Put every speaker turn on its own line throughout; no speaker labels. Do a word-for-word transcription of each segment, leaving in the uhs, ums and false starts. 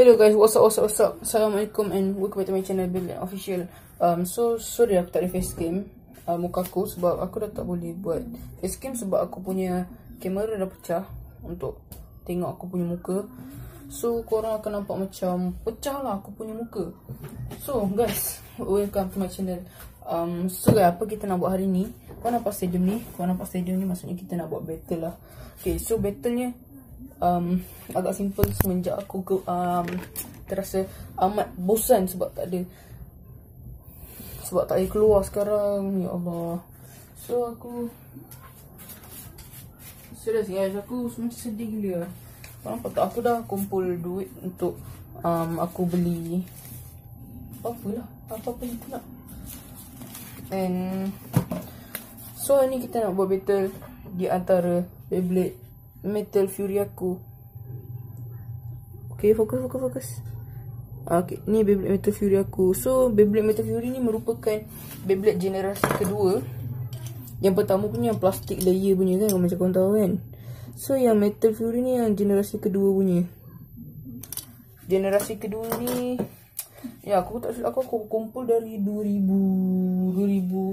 Hello guys, what's up, what's up, what's up? Assalamualaikum and welcome back to my channel Beyblade Official. Um, so sorry aku tak ada facecam uh, muka aku sebab aku dah tak boleh buat facecam sebab aku punya kamera dah pecah untuk tengok aku punya muka. So korang akan nampak macam pecah lah aku punya muka. So guys, welcome to my channel. Um, so guys, apa kita nak buat hari ni? Kau nampak stadium ni? Kau nampak stadium ni maksudnya kita nak buat battle lah. Okay, so battlenya Um, agak simple semenjak aku ke, um, terasa amat bosan sebab tak ada sebab tak ada keluar sekarang. Ya Allah. So aku serius guys, aku macam sedih gila. Kau nampak tak, aku dah kumpul duit untuk um, aku beli apa-apa lah, apa-apa yang aku nak. And so ni kita nak buat battle di antara Beyblade Metal Fury aku. Okay, fokus, fokus, fokus. Okay, ni Beyblade Metal Fury aku. So, Beyblade Metal Fury ni merupakan Beyblade generasi kedua. Yang pertama punya yang plastik layer punya kan, macam korang tahu kan. So, yang Metal Fury ni yang generasi kedua punya. Generasi kedua ni, ya aku tak silap aku, aku kumpul dari dua ribu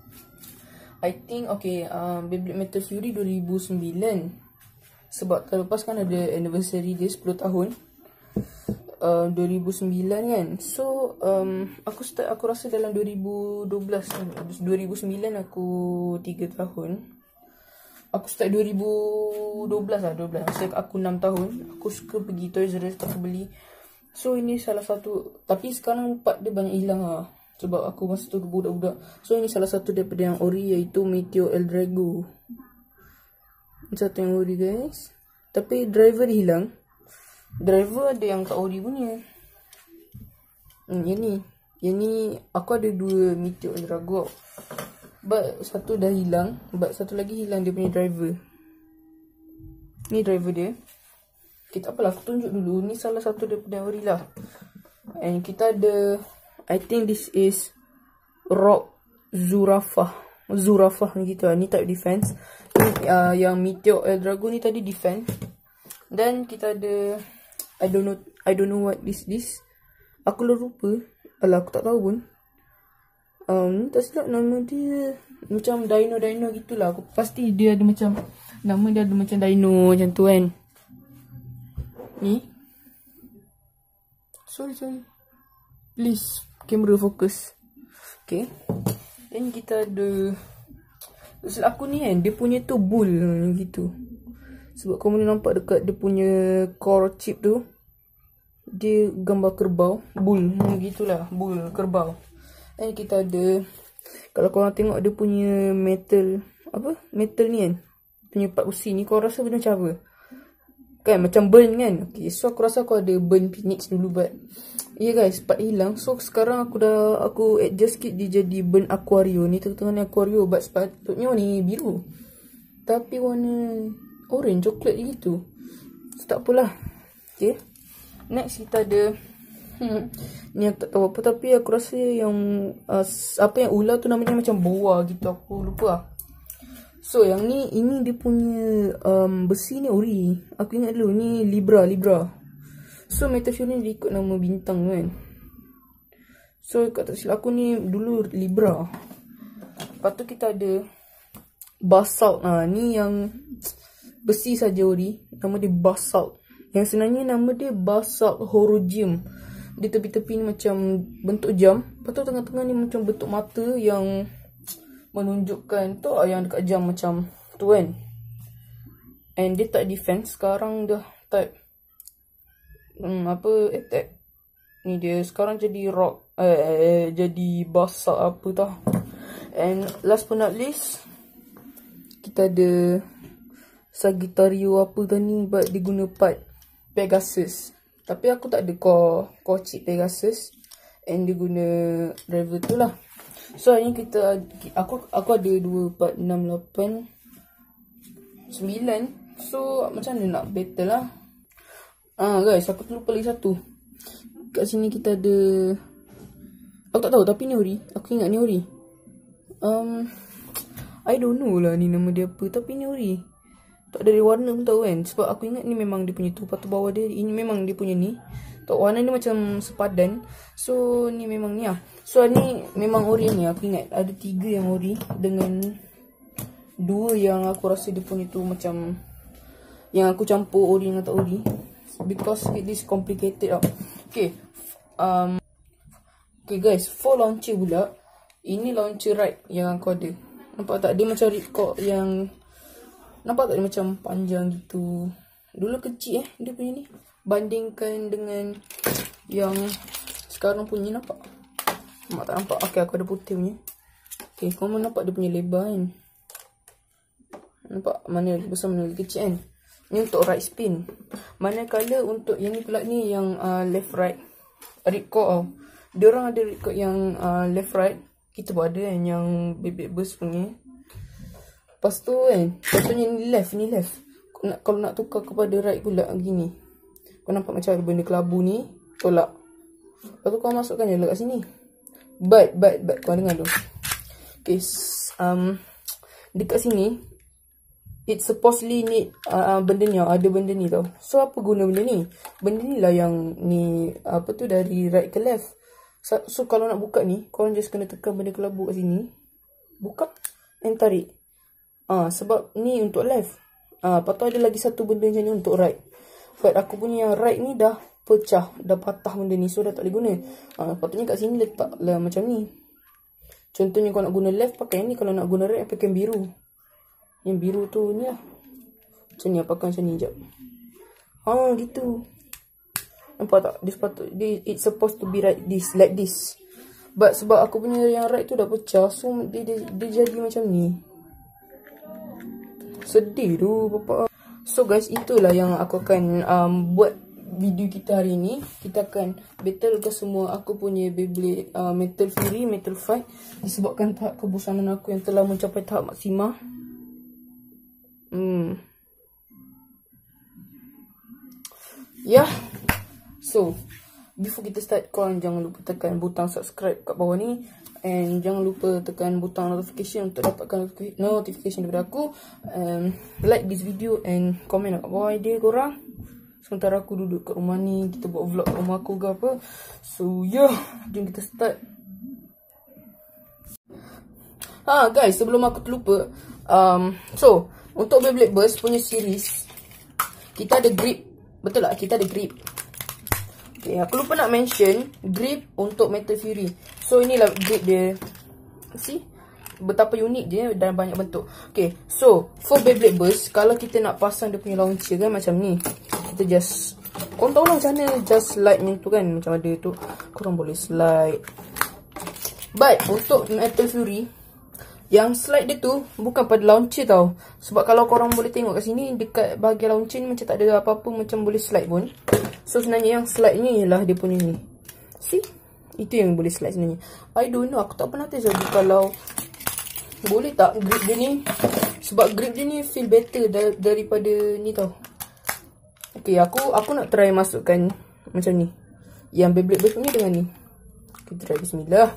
I think, okay, um, Beyblade Metal Fury dua ribu sembilan. Sebab terlepas kan ada anniversary dia sepuluh tahun uh, dua ribu sembilan kan. So um, aku start aku rasa dalam dua ribu dua belas, dua ribu sembilan aku tiga tahun. Aku start dua ribu dua belas lah, dua belas. Masa aku enam tahun, aku suka pergi Toys R Us, aku beli. So ini salah satu, tapi sekarang part dia banyak hilang lah sebab aku masa tu budak-budak. So ini salah satu daripada yang ori, iaitu Meteor El Drago. Satu yang ori guys. Tapi driver dia hilang. Driver ada yang kat ori punya. Hmm, yang ni. Yang ni aku ada dua Meteor El Drago. But satu dah hilang. But satu lagi hilang dia punya driver. Ni driver dia. Kita apalah, aku tunjuk dulu. Ni salah satu daripada ori lah. And kita ada, I think this is Rock Zurafah. Zurafah ni gitu lah. Ni type defense. Uh, yang Meteor El Drago ni tadi defend. Dan kita ada, I don't know I don't know what this this. Aku dah lupa. Alah, aku tak tahu pun. Um, tak silap nama dia macam dino-dino gitulah. Aku pasti dia ada macam, nama dia ada macam dino macam tu kan. Ni. Sorry sorry. Please kamera fokus. Okay. Dan kita ada, silap aku ni kan, dia punya tu bull gitu. Sebab kau boleh nampak dekat dia punya core chip tu, dia gambar kerbau, bull, gitulah, bull, kerbau. Dan kita ada, kalau korang tengok dia punya metal, apa, metal ni kan, punya part besi ni, kau rasa macam apa? Kan, macam burn kan. Okay, so aku rasa aku ada burn phoenix dulu, but ya yeah guys, part hilang. So sekarang aku dah, aku adjust sikit dia jadi burn aquario. Ni tengah-tengah ni aquario, but sepatutnya ni biru, tapi warna orange, coklat gitu. So tak apalah. Okay, next kita ada hmm, ni aku tak tahu apa, tapi aku rasa yang uh, apa yang ular tu namanya macam boa gitu, aku lupa lah. So yang ni, ini dia punya um, besi ni ori. Aku ingat dulu ni Libra, Libra. So Metal Fury ni ikut nama bintang kan. So kat tak silap aku ni dulu Libra. Lepas tu kita ada Basalt. Nah, ni yang besi saja ori. Nama dia Basalt. Yang sebenarnya nama dia Basalt Horologium. Di tepi-tepi ni macam bentuk jam. Lepas tu tengah-tengah ni macam bentuk mata yang menunjukkan tu yang dekat jam macam tu kan. And dia tak defense, sekarang dah type hmm, apa, attack. Ni dia sekarang jadi rock, eh, eh jadi basah apa tau. And last but not least, kita ada Sagittario apa tadi, but dia guna part Pegasus. Tapi aku tak ada core core chip Pegasus, and dia guna driver tu lah. So hari ni kita, aku aku ada dua, empat, enam, lapan, sembilan. So macam mana nak battle lah. Ah guys, aku terlupa lagi satu. Kat sini kita ada, aku tak tahu tapi ni ori. Aku ingat ni ori. Um, I don't know lah ni nama dia apa, tapi ni ori. Tak dari warna pun tahu kan. Sebab aku ingat ni memang dia punya tu. Lepas tu bawah dia, ini memang dia punya ni. Tak, warna ni macam sepadan. So ni memang ni lah. So ni memang ori ni. Aku ingat ada tiga yang ori dengan dua yang aku rasa dia punya tu macam yang aku campur ori dengan tak ori. Because it is complicated tau. Okay. Um, okay guys, for launcher pula. Ini launcher right yang aku ada. Nampak tak? Dia macam ripcord yang, nampak tak dia macam panjang gitu. Dulu kecil eh dia punya ni. Bandingkan dengan yang sekarang punya, nampak? Nampak tak nampak? Okay, aku ada putih punya. Okay, korang nampak dia punya lebar kan? Nampak mana lagi besar, mana lagi kecil kan? Ni untuk right spin. Manakala untuk yang ni pula ni yang uh, left right ripcord tau. Dia orang ada ripcord yang uh, left right. Kita pun ada kan yang Beyblade Burst punya. Lepas tu kan, contohnya ni left, ni left. Nak, kalau nak tukar kepada right pula gini. Kau nampak macam ada benda kelabu ni, tolak. Lepas tu kau masukkan je kat sini. But, but, but, kau dengar tu. Okay, um, dekat sini, it supposedly need uh, benda ni, ada benda ni tau. So, apa guna benda ni? Benda ni lah yang ni, apa tu, dari right ke left. So, so kalau nak buka ni, korang just kena tekan benda kelabu kat sini. Buka, and tarik. Ah, sebab ni untuk left. Ah, lepas tu ada lagi satu benda macam ni untuk right. But aku punya yang right ni dah pecah, dah patah benda ni. So, dah tak boleh guna. Ah, patutnya kat sini letak lah macam ni. Contohnya kalau nak guna left, pakai ni. Kalau nak guna right, pakai yang biru. Yang biru tu ni lah. Macam ni, pakai macam ni sekejap. Ah, gitu. Nampak tak? Dia sepatut, dia, it's supposed to be like this, like this. But sebab aku punya yang right tu dah pecah, so dia, dia, dia jadi macam ni. Sedih tu, bapak. So guys, itulah yang aku akan um, buat video kita hari ni. Kita akan battle ke semua aku punya Beyblade uh, Metal Fury, Metal Fight. Disebabkan tahap kebosanan aku yang telah mencapai tahap maksima. Hmm. Ya. Yeah. So, before kita start, korang jangan lupa tekan butang subscribe kat bawah ni. And jangan lupa tekan butang notification untuk dapatkan notification daripada aku. um, Like this video and komen kat bawah idea korang. Sementara aku duduk kat rumah ni, kita buat vlog rumah aku ke apa. So yeah, jom kita start. Ha guys, sebelum aku terlupa, um, So, untuk Beyblade Burst punya series, kita ada grip. Betul tak? Kita ada grip. Okay, aku lupa nak mention grip untuk Metal Fury. So, inilah grip dia. See? Betapa unik dia dan banyak bentuk. Okay, so, for Beyblade Burst, kalau kita nak pasang dia punya launcher kan macam ni. Kita just, korang tahu lah macam mana just slide macam tu kan. Macam ada tu, korang boleh slide. But, untuk Metal Fury, yang slide dia tu bukan pada launcher tau. Sebab kalau korang boleh tengok kat sini, dekat bahagian launcher ni macam tak ada apa-apa, macam boleh slide pun. So sebenarnya yang slide ni ialah dia punya ni. See? Itu yang boleh slide sebenarnya. I don't know, aku tak pernah test lagi kalau boleh tak grip dia ni. Sebab grip dia ni feel better dar daripada ni tau. Okay, aku aku nak try masukkan macam ni. Yang Beyblade Burst punya dengan ni. Kita try, bismillah.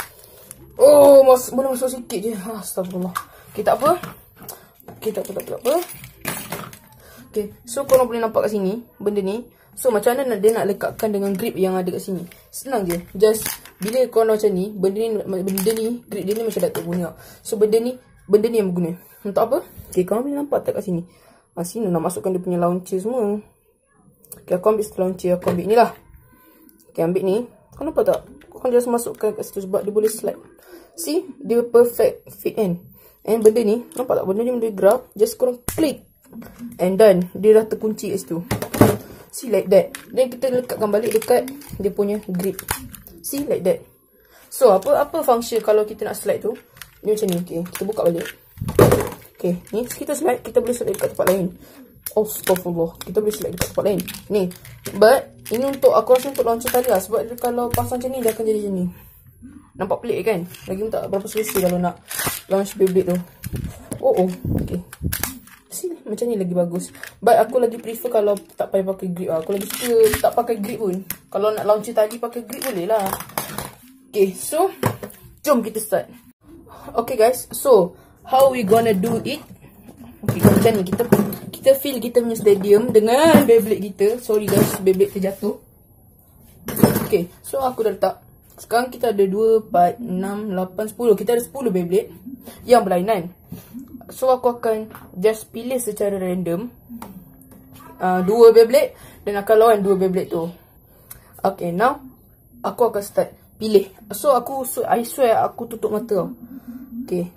Oh, mas boleh masuk sikit je. Astagfirullah. Okay, tak apa. Okay, tak apa, tak apa, tak apa. Okay, so korang boleh nampak kat sini benda ni. So, macam mana dia nak lekatkan dengan grip yang ada kat sini? Senang je. Just, bila korang macam ni, benda ni, benda ni, grip dia ni macam tak terguna. So, benda ni, benda ni yang berguna. Untuk apa? Okay, korang boleh nampak tak kat sini? Ha, sini nak masukkan dia punya launcher semua. Okay, aku ambil satu launcher. Aku ambil ni lah. Okay, ambil ni. Korang nampak tak? Korang just masukkan kat situ sebab dia boleh slide. See? Dia perfect fit kan? And benda ni, nampak tak? Benda ni boleh grab. Just korang klik. And done. Dia dah terkunci kat situ. See, like that. Then kita lekatkan balik dekat dia punya grip. See, like that. So, apa apa function kalau kita nak slide tu? Ni macam ni. Okay, kita buka balik. Okay, ni kita slide. Kita boleh slide dekat tempat lain. Astagfirullah. Kita boleh slide dekat tempat lain. Ni. But, ini untuk, aku rasa untuk launcher tali lah. Sebab dia kalau pasang macam ni, dia akan jadi macam ni. Nampak pelik kan? Lagi pun tak berapa selesai kalau nak launch Beyblade tu. Oh, oh. Okay. See, macam ni lagi bagus. But aku lagi prefer kalau tak payah pakai grip lah. Aku lagi suka tak pakai grip pun. Kalau nak launcher tadi pakai grip boleh lah. Okay, so jom kita start. Okay guys, so how we gonna do it? Okay, macam ni. Kita kita feel kita punya stadium dengan Beyblade kita. Sorry guys, Beyblade terjatuh. Okay, so aku dah letak. Sekarang kita ada dua, empat, enam, lapan, sepuluh. Kita ada sepuluh Beyblade yang berlainan. So aku akan just pilih secara random uh, dua Beyblade dan akan lawan dua Beyblade tu. Okay, now aku akan start pilih. So aku, so, I swear aku tutup mata tau. Okay.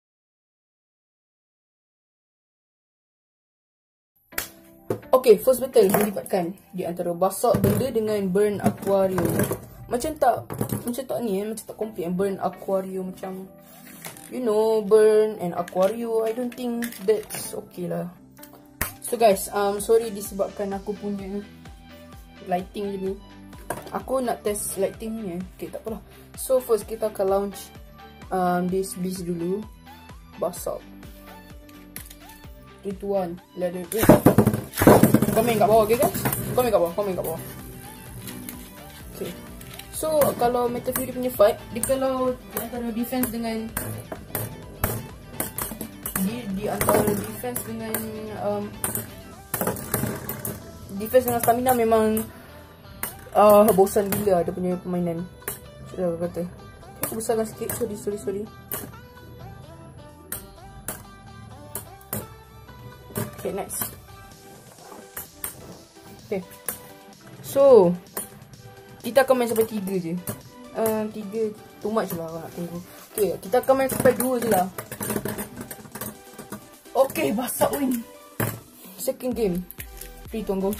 Okay, first battle melibatkan di antara basak benda dengan burn aquarium. Macam tak, macam tak ni eh, macam tak complete. Burn aquarium macam, you know, burn and aquarium. I don't think that's okay lah. So guys, um, sorry disebabkan aku punya lighting je ni. Aku nak test lighting ni eh. Okay, tak apalah. So first kita akan launch um, this beast dulu. Basak. three, two, one. Let it go. Komen kat bawah, okay guys? Komen kat bawah, komen kat bawah. Okay. So, kalau Metal Fury punya fight, dia kalau di antara defense dengan di, di antara defense dengan um, defense dengan stamina memang uh, bosan gila dia punya permainan. Sudah aku kata. Okay, aku besarkan sikit. Sorry, sorry, sorry. Okay, next. Okay. So, kita akan main sampai tiga je. Uh, tiga too much lah kalau nak tunggu. Okay, kita akan main sampai dua je lah. Okay, basak win. Second game. three, two, one, go.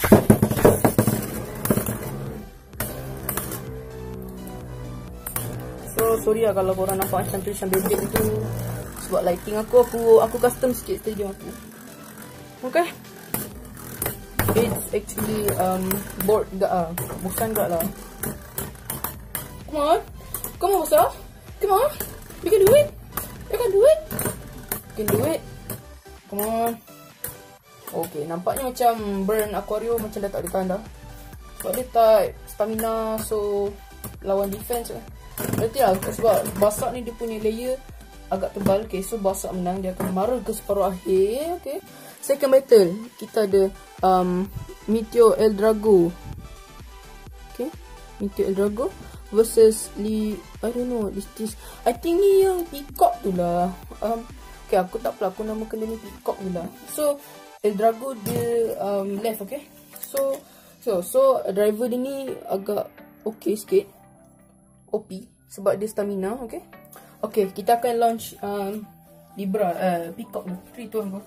So, sorry lah kalau korang nampak macam tulisan Beyblade itu. Sebab lighting aku, aku aku custom sikit stadium aku. Okay. It's actually um board gak ah, bukan gak lah. Come on, come on, sir. Come on, you can do it. You can do it. You can do it. Come on. Okay, nampaknya macam burn aquarium macam dah tak ada tahan dah. Sebab dia type stamina, so lawan defense lah. Berarti lah, sebab basak ni dia punya layer agak tebal. Okay, so basak menang, dia akan marah ke separuh akhir. Okay. Second battle, kita ada um, Meteor El Drago. Okay, Meteor El Drago versus Lee, I don't know, this, this I think ni yang Peacock tu lah. um, Okay, aku tak apa, aku namakan dia ni Peacock tu lah. So, El Drago dia um, left, okay. So, so, so driver dia ni agak okay sikit. O P, sebab dia stamina, okay. Okay, kita akan launch um, Libra, uh, Peacock tu. three, two, one, go.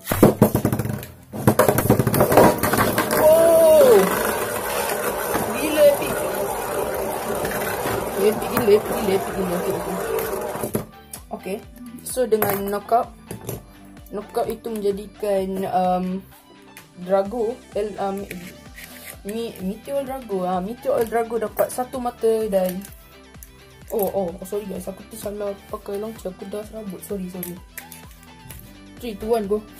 Oh, gila epic. Epic gila, epic gila, epic gila. Okay, okay. Okay, so dengan knockout, knockout itu menjadikan um, Drago, El, um, Mi, Meteor Drago, ah, Meteor Drago dapat satu mata dan oh, oh, oh sorry guys, aku tu salah pakai launcher, aku dah serabut, sorry, sorry. three, two, one, go.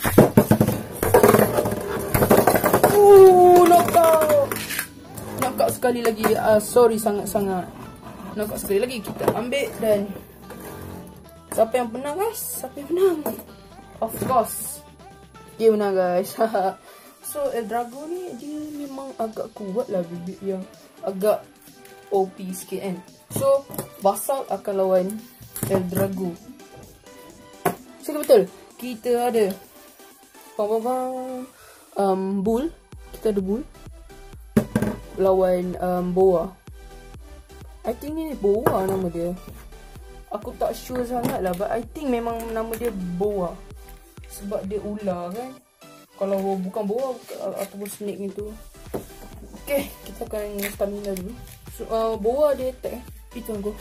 Uh, knockout. Knockout sekali lagi. Uh, sorry sangat-sangat. Knockout sekali lagi. Kita ambil dan siapa yang menang guys? Siapa yang menang? Of course, dia menang guys. So El Drago ni dia memang agak kuat lah, bibit yang agak O P sikit kan. So Basalt akan lawan El Drago. Second betul. Kita ada bang, um, Bull. Kita ada Bull lawan um, Boa. I think ni Boa nama dia. Aku tak sure sangat lah, but I think memang nama dia Boa. Sebab dia ular kan. Kalau bukan Boa ataupun snake gitu. Okay, kita akan stamina dulu. So, uh, Boa dia attack eh. Itu go.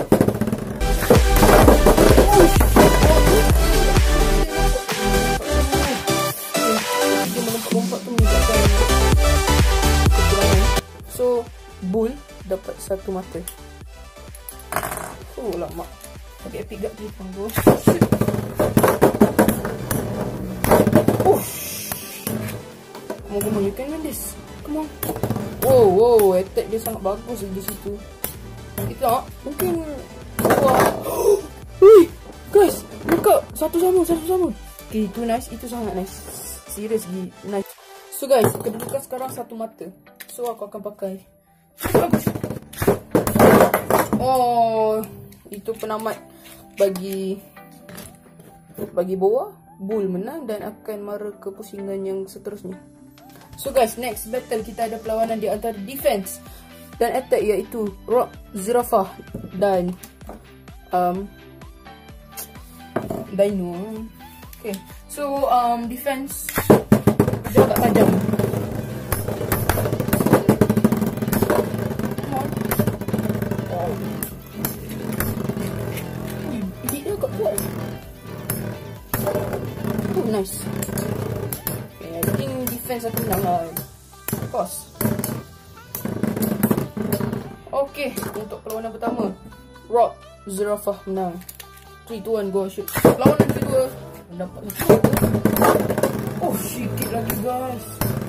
So, Bull dapat satu mata. Oh lama. Okay, epic gak dia tunggu. Oh. Come on, come on, you can win this. Come on. Wow, wow, attack dia sangat bagus di situ. Kita mungkin wah. Hui, guys, buka satu sama, satu sama. Okay, itu nice, itu sangat nice. Serius gila, nice. So guys, kedudukan sekarang satu mata. So aku akan pakai. Bagus. Oh, itu penamat bagi bagi bawah. Bull menang dan akan mara ke pusingan yang seterusnya. So guys, next battle kita ada perlawanan di antara defense dan attack, iaitu Rock Zirafah dan um, Dino. Okay, so um, defense dia agak tajam. Oh, hit dia agak kuat. Oh, nice. Okay, I think defense aku menang lah. Of course. Okay, untuk perlawanan pertama, Rock Zirafah menang. three, two, one, go, shoot. Perlawanan kedua, dapat lagi. Oh, sikit lagi guys.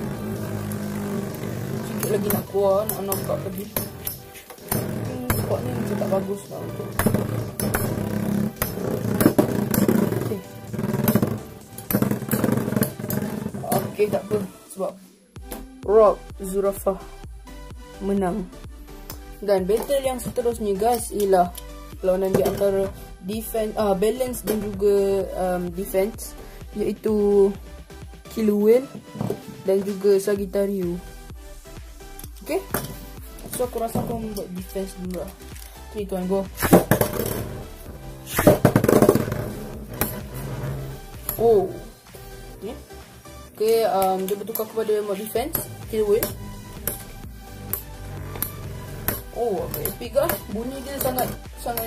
Sikit lagi nak keluar, nak nampak lagi. Hmm, spot ni macam tak bagus lah untuk. Okay. Okay, tak apa. Sebab Rock Zirafah menang. Dan battle yang seterusnya guys ialah perlawanan di antara defense, ah, balance dan juga um, defense, iaitu Killer Whale dan juga Sagittarius. Okay, so aku rasa aku buat defense dulu lah. three, two, one, go. Oh, okay, okay, um, dia bertukar kepada mode defense Killer Whale. Oh, okay, epic lah. Bunyi dia sangat sangat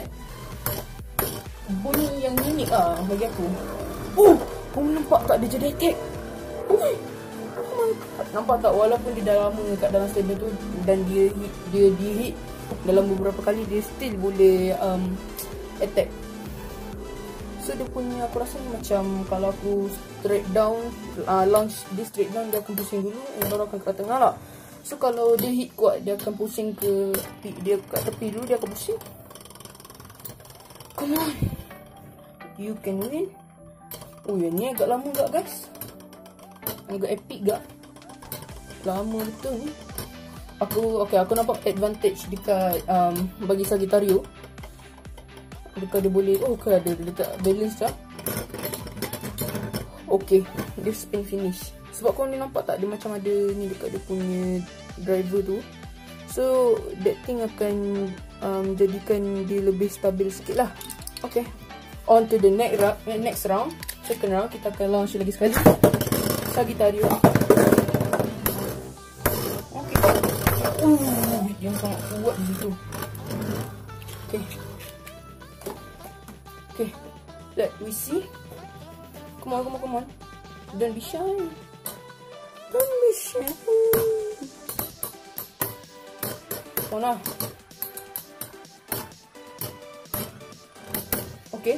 bunyi yang unik lah bagi aku. Oh, kau nampak tak dia jadi attack? Oh my god. Nampak tak, walaupun dia dah lama kat dalam stable tu dan dia hit, dia di hit dalam beberapa kali, dia still boleh um, attack. So dia punya, aku rasa ni macam kalau aku straight down, uh, launch dia straight down, dia akan pusing dulu and baru akan ke tengah lah. So kalau dia hit kuat, dia akan pusing ke tepi, dia kat tepi dulu, dia akan pusing. Come on, you can win. Oh, yang ni agak lama gak guys, agak epic gak, lama betul ni. Aku, okay, aku nampak advantage dekat um, bagi Sagittarius. Dekat dia boleh, oh okay, ada dekat balance lah. Okay, dia spin finish. Sebab kau ni nampak tak, dia macam ada ni dekat dia punya driver tu. So that thing akan um, jadikan dia lebih stabil sikit lah. Okay, on to the next round, next round, second round. Kita akan launch lagi sekali Sagittarius. Okay, uh, dia sangat kuat di situ. Okay, okay, let we see. Come on, come on, come on. Don't be shy. Don't be shy. Come on lah. Okay.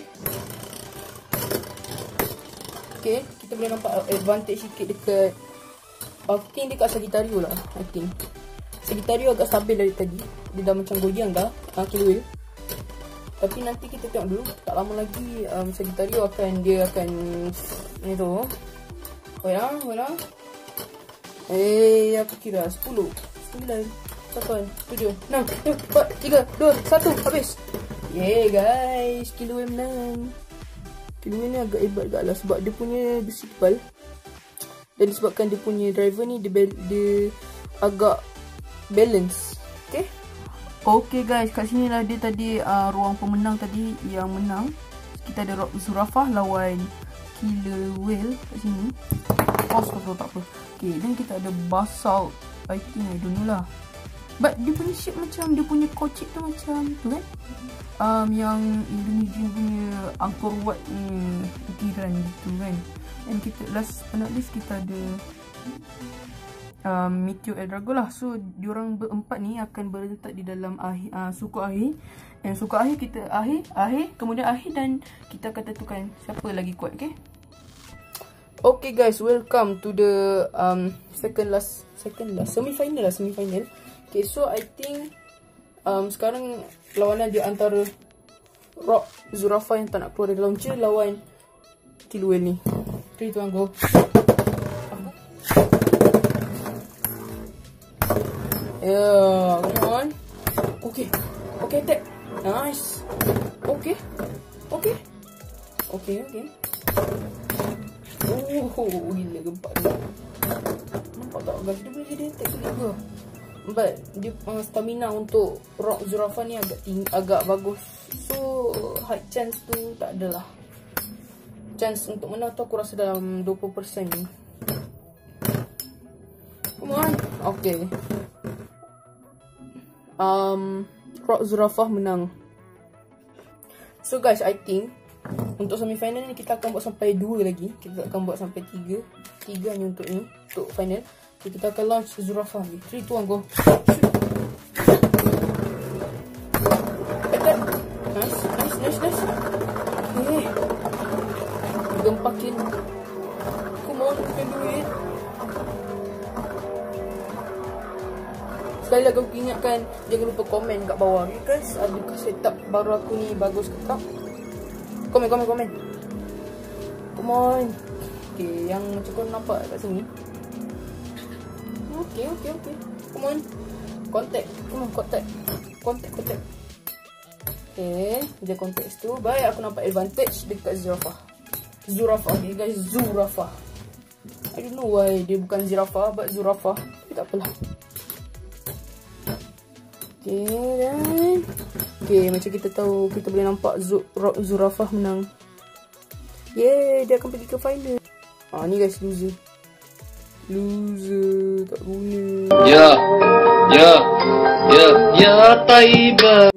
Okay, kita boleh nampak advantage sikit dekat, I think dekat Sagittarius lah. I think Sagittarius agak stabil dari tadi. Dia dah macam goyang dah, uh, Killer Whale. Tapi nanti kita tengok dulu, tak lama lagi um, Sagittarius akan, dia akan ni tu. Oh ya, voilà. Eh, aku kira sepuluh, sembilan, lapan, tujuh, enam, empat, tiga, dua, satu, habis. Yeah guys, Killer Whale menang. Killer Whale ni agak hebat agak lah, sebab dia punya besi tebal. Dan disebabkan dia punya driver ni, dia, dia agak balance. Okay. Okay guys, kat sini lah dia tadi, uh, ruang pemenang tadi yang menang. Kita ada Rock Zirafah lawan Killer Whale kat sini. Pause tak apa, tak apa. Okay, dan kita ada Basalt. I think, I don't know lah. But dia punya shape macam, dia punya kocik tu macam tu kan. Um, yang Indonesian punya Angkor Wat ni, ukiran gitu kan. And kita last but not least kita ada Um, Meteor Eldrago lah. So diorang berempat ni akan berletak di dalam akhir, uh, suku akhir. Dan suku akhir kita akhir, akhir, kemudian akhir, dan kita akan tentukan siapa lagi kuat. Okay. Okay guys, welcome to the um, second last, second last, semi final lah, semi final. Okay, so I think um, sekarang lawanan di antara Rock Zirafah yang tak nak keluar dari launcher lawan Killer Whale ni. three, two, one, go. Yeah, come on. Okay, okay, attack. Nice. Okay. Okay. Okay, okay. Oh, gila gempak dia. Nampak tak guys? Dia boleh jadi attack juga. But dia uh, stamina untuk Rock Zurafa ni agak tinggi, agak bagus. So high chance tu tak adalah. Chance untuk menang tu aku rasa dalam dua puluh peratus ni. Come on. Okay. Um, Rock Zurafa menang. So guys, I think untuk semifinal ni kita akan buat sampai dua lagi. Kita akan buat sampai tiga. Tiga hanya untuk ni, untuk final. Okay, kita akan launch Zurafa lagi. three, two, one, go. Attack. Nice, nice, nice, nice. Okay. Gempakin. Come on, you can do it. Sekali lagi aku ingatkan, jangan lupa komen kat bawah. Okay guys, adakah setup baru aku ni bagus ke tak? Komen, komen, komen. Come on. Okay, yang macam kau nampak kat sini. Okay, okay, okay. Come on. Contact. Come on, contact. Contact, contact. Okay, dia contact tu. Baik, aku nampak advantage dekat Zurafa. Zurafa, okay guys, Zurafa. I don't know why dia bukan Zirafa, but Zurafa. Tapi tak apalah. Okay, dan okay, macam kita tahu, kita boleh nampak Rock Zurafa menang. Yeay, dia akan pergi ke final. Ah, ni guys, loser. Loser, tak guna.
Ya, ya, ya, ya, Taiba.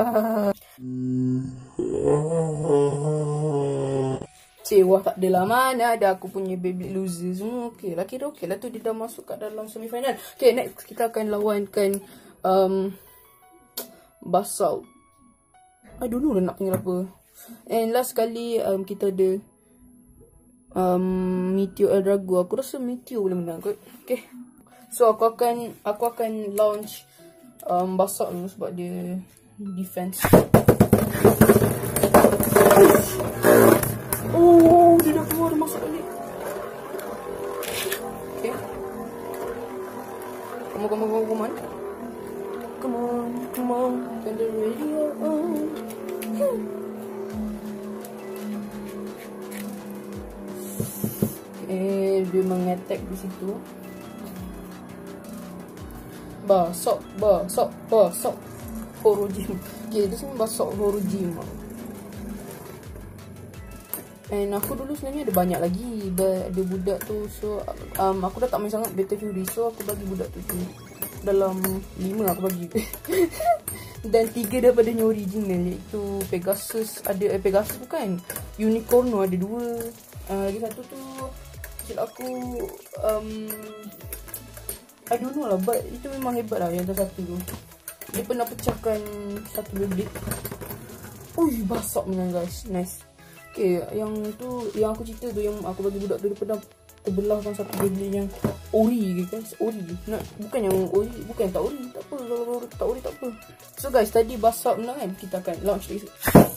Cewah tak adalah, mana ada aku punya baby loser semua. Okay lah, kira okay lah tu dia dah masuk kat dalam semifinal. Okay, next kita akan lawankan um, Basalt. I don't know lah nak panggil apa. And last sekali um, kita ada um, Meteor Eldrago. Aku rasa Meteor boleh menang kot. Okay, so aku akan Aku akan launch um, Basalt dulu sebab dia defense. Oh, dia dah keluar, dia masuk balik. Okay. Come on, come on, come on, come on. Come on, come on, turn the radio on. Okay, dia mengattack di situ. Basok, basok, basok. Horojim. Okay, dia semua basok Horojim. And aku dulu sebenarnya ada banyak lagi, ada budak tu. So um, aku dah tak main sangat Battle Fury, so aku bagi budak tu tu dalam lima aku bagi. Dan tiga daripada yang original, iaitu Pegasus. Ada eh, Pegasus bukan, Unicorno ada dua. uh, Lagi satu tu silap aku um, I don't know lah, but itu memang hebat lah yang satu tu. Dia pernah pecahkan satu Beyblade. Ui, basok menang guys, nice. Okay, yang tu, yang aku cerita tu, yang aku bagi budak tu, dia pernah terbelahkan satu Beyblade yang ori ke guys, ori. Nak, bukan yang ori, bukan yang tak ori, tak apa, kalau tak ori tak apa. So guys, tadi basok menang kan, kita akan launch lagi.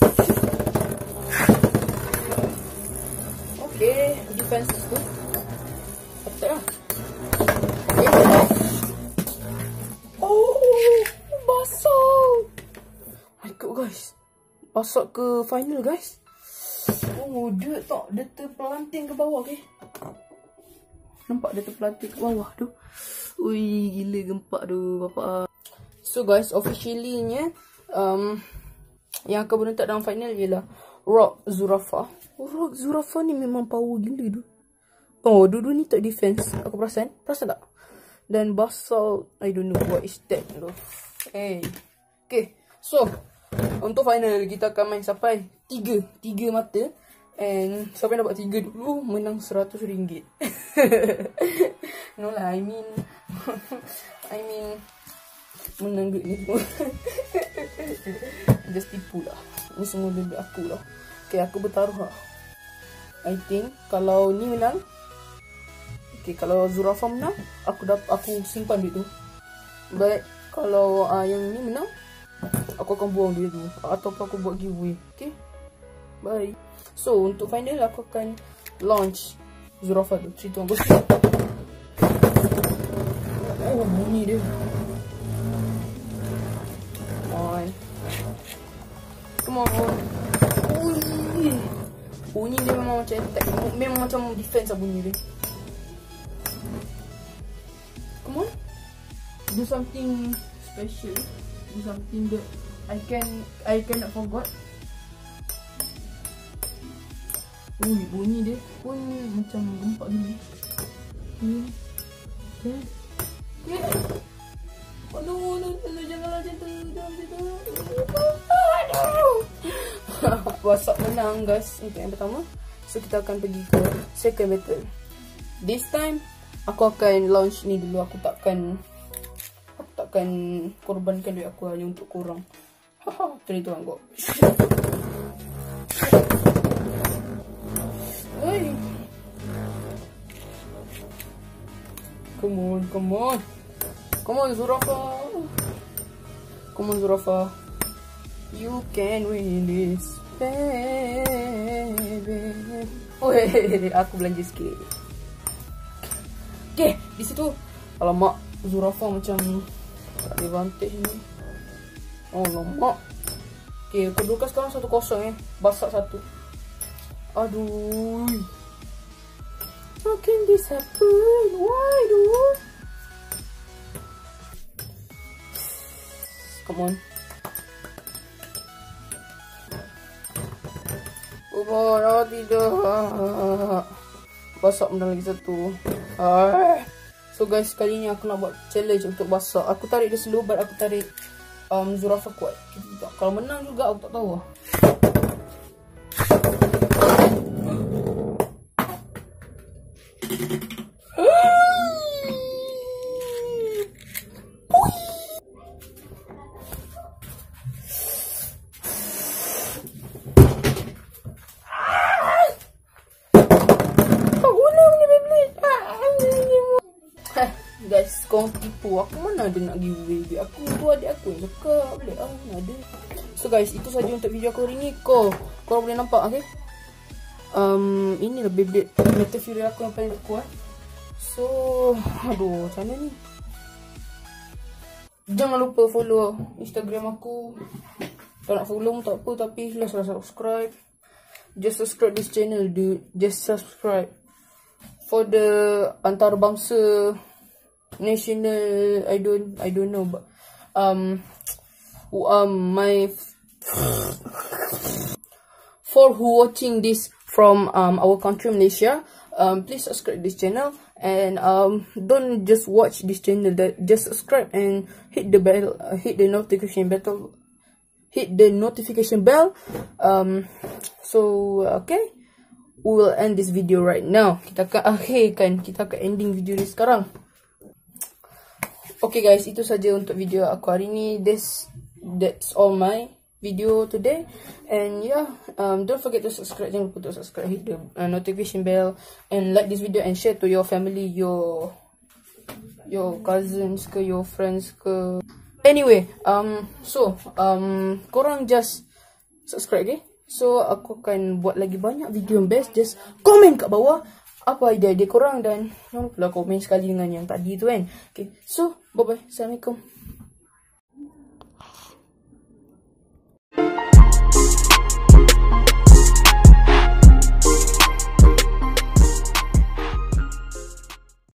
Okay, defense tu. Attack lah. Okay. Oh, basok. My god guys, basok ke final guys. Oh, dia tak, dia terpelanting ke bawah, okay. Nampak dia terpelanting ke bawah tu. Ui, gila gempak tu, bapak. So guys, officially nya um, yang akan berontak dalam final ialah Rock Zurafa. Oh, Rock Zurafa ni memang power gila tu. Oh, dua-dua ni tak defense, aku perasan. Perasan tak? Dan Basalt, I don't know what is that tu. Hey. Okay, so untuk final kita akan main sampai tiga, tiga mata. And siapa yang dapat tiga dulu menang seratus ringgit. No lah, I mean I mean menang duit ni semua. Just tipu lah. Ni semua duit aku lah. Okay, aku bertaruh lah. I think kalau ni menang, okay, kalau Zurafa menang, aku dapat, aku simpan duit tu. But kalau uh, yang ni menang, aku akan buang duit tu, ataupun aku buat giveaway. Okay, bye. So untuk final aku akan launch Zurafa tu. three, two, one, go. Oh, bunyi dia. Come on. Bunyi dia memang macam attack. Memang macam defense lah bunyi dia. Come on. Do something special. Do something that I can I cannot forgot. Ui, bunyi dia pun macam gempak gini. Hmm. Okay. Okay. Aduh, aduh, aduh, janganlah macam tu. Jangan macam tu. Aduh. Wasak menang guys untuk yang pertama. So kita akan pergi ke second battle. This time aku akan launch ni dulu. Aku takkan Aku takkan korbankan duit aku hanya untuk korang. Haha, tadi tu anggap. Oi. Come on, come on. Come on Zurafa. Come on Zurafa. You can win this, baby. Oh, hehehe, aku belanja sikit. Okay, di situ. Alamak, Zurafa macam tak ada advantage ni. Oh, alamak. Okay, kedua sekarang satu kosong eh. Basak satu. Aduh. How can this happen? Why, dude? Come on. Oh, oh tidak. Basak benda lagi satu. Ah. So guys, kali ni aku nak buat challenge untuk basak. Aku tarik dia slow, but aku tarik um, Zurafa kuat. Kalau menang juga aku tak tahu lah. Guys, korang tipu. Aku mana ada nak giveaway duit aku. Tu adik aku yang cakap. Boleh lah, mana ada. So guys, itu saja untuk video aku hari ni. Kau, korang boleh nampak, okay? Um, inilah Beyblade Metal Fury aku yang paling kuat. So, aduh, macam mana ni? Jangan lupa follow Instagram aku. Kalau nak follow tak apa, tapi let's subscribe. Just subscribe this channel, dude. Just subscribe. For the antarabangsa national, I don't, I don't know, but um, um, my for who watching this from um our country Malaysia, um, please subscribe this channel and um don't just watch this channel, that just subscribe and hit the bell, uh, hit the notification bell, hit the notification bell. Um, so okay, we will end this video right now. Kita akan akhirkan, kita akan ending video ni sekarang. Okay guys, itu saja untuk video aku hari ni. This, that's all my video today. And yeah, um, don't forget to subscribe. Jangan lupa to subscribe, hit the uh, notification bell, and like this video and share to your family, your your cousins ke, your friends ke. Anyway, um, so um, korang just subscribe, okay? So aku akan buat lagi banyak video yang best. Just komen kat bawah apa idea-idea korang, dan jangan lupa komen sekali dengan yang tadi tu kan. Okay, so bye bye. Assalamualaikum.